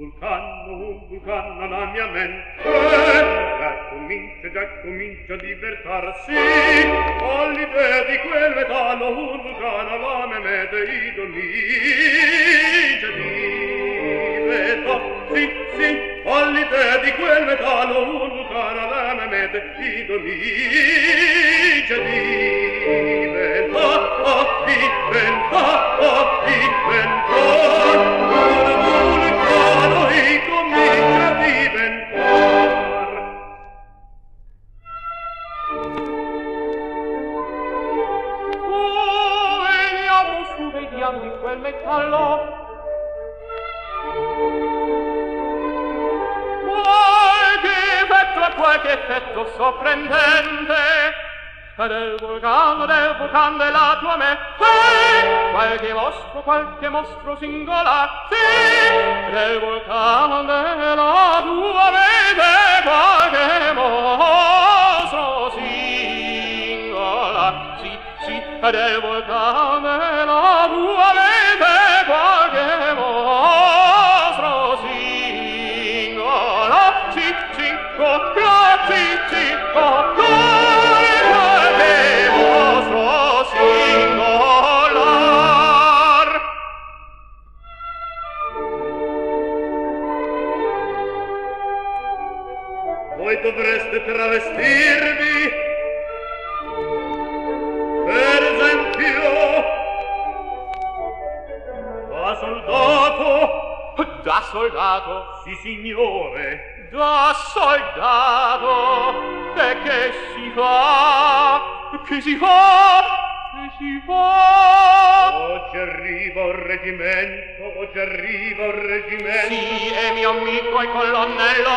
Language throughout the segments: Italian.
vulcano nella mia mente, già comincia a divertarsi, ho l'idea di quel metallo, un vulcano alla mia mente, idomigia diventa, sì, ho l'idea di quel metallo, un vulcano alla mia mente, idomigia diventa, comincia a diventar. Vediamo di quel metallo. Qualche effetto sorprendente. Del vulcano della tua mente, qualche mostro singolare, sì, del vulcano della tua mente, qualche mostro singolare, sì, del vulcano della tua mente, qualche mostro singolare, sì, voi dovreste travestirvi, per esempio, da soldato, sì signore, da soldato. E che si fa? Oggi arriva un reggimento. Sì, è mio amico e colonnello,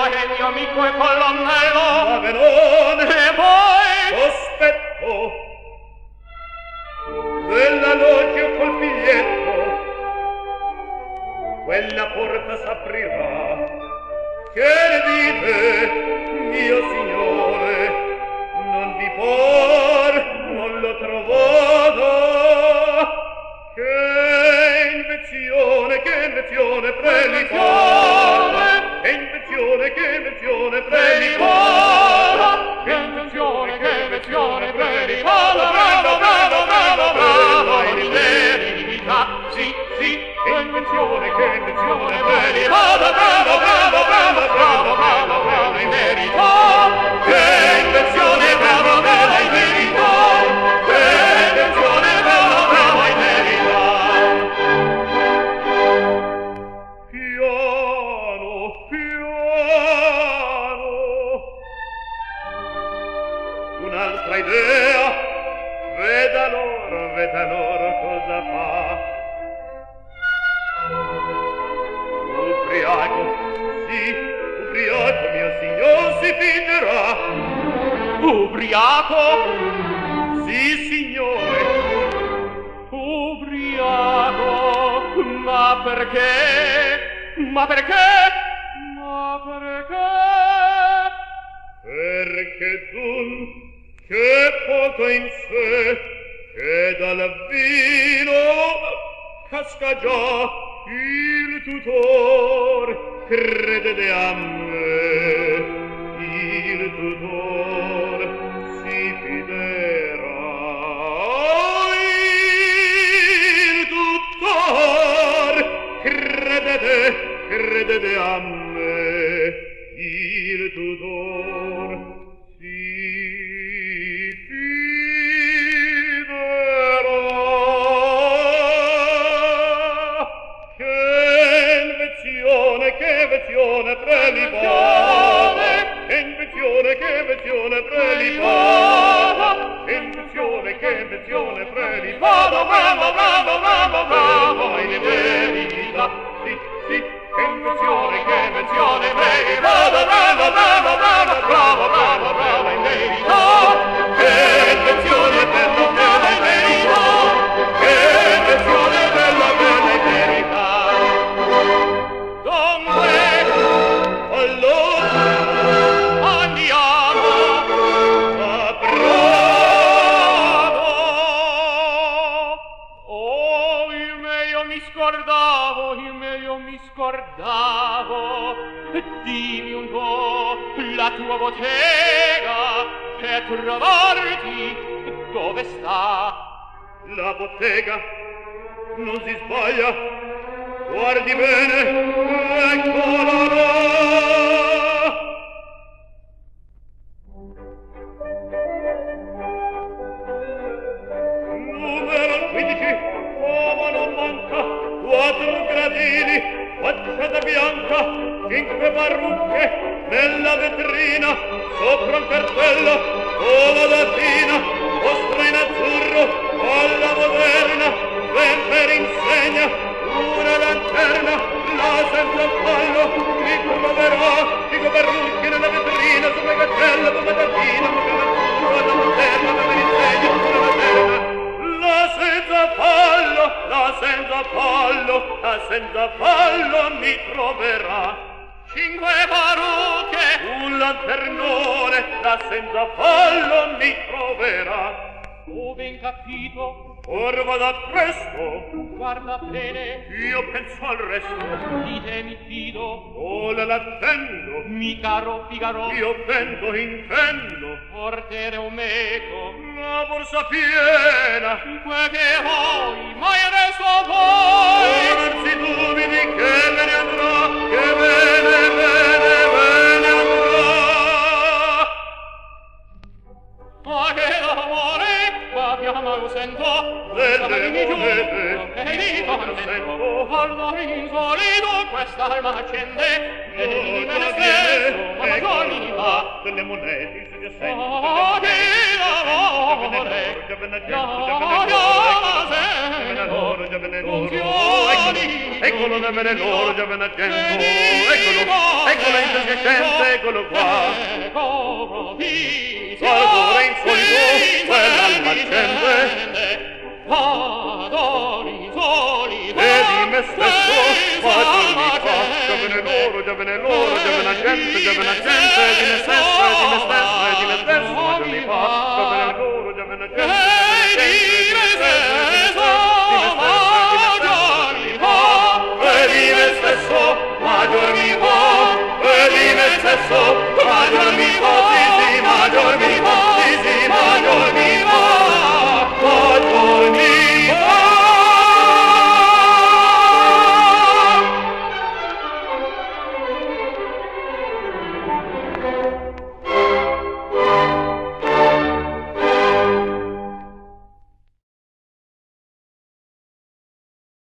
Va benone, e poi sospetto, della loggia col biglietto, quella porta s'aprirà. Che ne dite, mio signore? Non vi par, non l'ho trovato. Che invenzione prelibata. Che invenzione prelibata. Bravo, in verità. Sì, che invenzione prelibata. Bravo, in verità. Che invenzione brava in verità. Che invenzione brava in verità. Piano, un'altra idea, veda loro cosa fa. Ubriaco, mio signor, si fingerà. ubriaco, Sì, signore. ubriaco, ma perché? Perché che poco in sé, che dal vino casca già il tutor, credete a me, il tutor si fiderà. Il tutor, credete a me, il tutor si fiderà. Che invenzione prelibata. Che invenzione prelibata. Bravo, in verità. Sì, che invenzione prelibata. Bravo, in verità. Che invenzione bella in verità. Che invenzione bella in verità. Dunque, allora andiamo. a Prato. Oh, io mi scordavo. aspettavo. Dimmi un po' la tua bottega per trovarti dove sta. La bottega non si sbaglia, guardi bene, eccola là. Numero 15, uomo non manca, 4 gradini, facciata bianca, 5 parrucche, nella vetrina, sopra un cartello, uomo latina, mostra in azzurro, alla moderna, ben per insegna, una lanterna, là senza fallo, mi troverò, 5 parrucche nella vetrina, sopra il cartello, come latina, come l'azzurro, alla moderna, ben per insegna, una lanterna. La senza fallo, la senza fallo, la senza fallo mi troverà. 5 parrucche, Un lanternone, la senza fallo mi troverà. ho ben capito, Or vada presto, guarda bene, io penso al resto. di te mi fido, Ora l'attendo, mi caro Figaro, io vento intendo. portere un meco, La borsa piena, quel che vuoi, ma io resto poi. non si dubiti che me ne andrà, che bene, bene, bene andrà. Ma che d'amore, qua chiama lo sento, Delle monete, e di io contento, sento. allora insolito quest'alma accende, e di me Ora stesso, viene, ma giorni fa. delle monete, si già sente. Oh, che d'amore, già ve ne l'oro, già ve ne funzioni, eccolo da bene l'oro, già ve ne eccolo in tascascente, eccolo qua. ecco propizio, Ancora insolito, quell'alma accende. vado insolito, E di me stesso, ma giorni fa, già ve ne l'oro, già ve ne l'oro, già ve ne gente, già ve ne gente, di me stesso, di me stesso, di me stesso, ma giorni fa, già ve ne l'oro, già ve ne gente, di me stesso, ma giorni fa, e di me stesso, ma giorni fa.